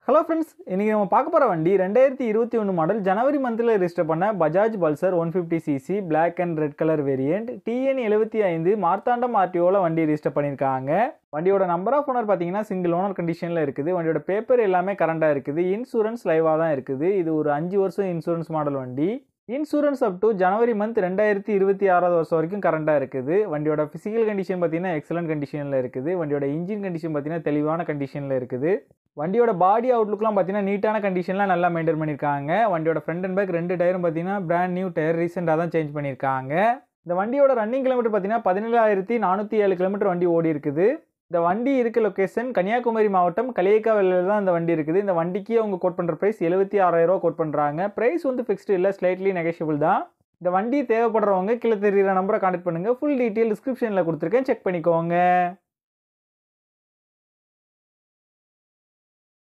Hello friends, இன்னைக்கு நம்ம பார்க்க போற வண்டி 2021 மாடல் ஜனவரி மந்த்ல ரெஜிஸ்டர் பண்ண Bajaj Pulsar 150cc black and red color variant TN75 Marthandam RTOல வண்டி ரெஜிஸ்டர் பண்ணிருக்காங்க. வண்டியோட நம்பர் ஆஃப் ஓனர் பாத்தீங்கன்னா சிங்கிள் ஓனர் கண்டிஷன்ல இருக்குது. வண்டியோட பேப்பர் எல்லாமே கரண்டா இருக்குது. இன்சூரன்ஸ் லைவா தான் இருக்குது. இது ஒரு 5 வருஷம் இன்சூரன்ஸ் மாடல் வண்டி. Insurance up to January month 2026 வருஷம் வரைக்கும் கரண்டா இருக்குது. வண்டியோட பிசிக்கல் கண்டிஷன் பாத்தீங்கன்னா எக்ஸலன்ட் கண்டிஷன்ல இருக்குது. வண்டியோட இன்ஜின் கண்டிஷன் பாத்தீங்கன்னா தெளிவான கண்டிஷன்ல இருக்குது. வண்டியோட பாடி அவுட்லுக்லாம் பார்த்தீங்கன்னா நீட்டான கண்டிஷன்லாம் நல்லா மெயின்டைன் பண்ணியிருக்காங்க. வண்டியோட ஃப்ரண்ட் அண்ட் பேக் ரெண்டு டயரும் பார்த்தீங்கன்னா பிராண்ட் நியூ டயர் ரீசெண்டாக தான் சேஞ்ச் பண்ணியிருக்காங்க. இந்த வண்டியோட ரன்னிங் கிலோமீட்டர் பார்த்தீங்கன்னா 17,407 கிலோமீட்டர் வண்டி ஓடி இருக்குது. இந்த வண்டி இருக்க லொக்கேஷன் கன்னியாகுமரி மாவட்டம் கலியக்காவிலையில் தான் இந்த வண்டி இருக்குது. இந்த வண்டிக்கு அவங்க கோட் பண்ணுற ப்ரைஸ் 76,000 ரூபா கோட் பண்ணுறாங்க. ப்ரைஸ் வந்து ஃபிக்ஸ்டு இல்லை, ஸ்லைட்லி நெகோஷியபிள் தான். இந்த வண்டி தேவைப்படுறவங்க கீழே தெரியுற நம்பரை கான்டாக்ட் பண்ணுங்கள். ஃபுல் டீட்டெயில் டிஸ்கிரிப்ஷனில் கொடுத்துருக்கேன், செக் பண்ணிக்கோங்க.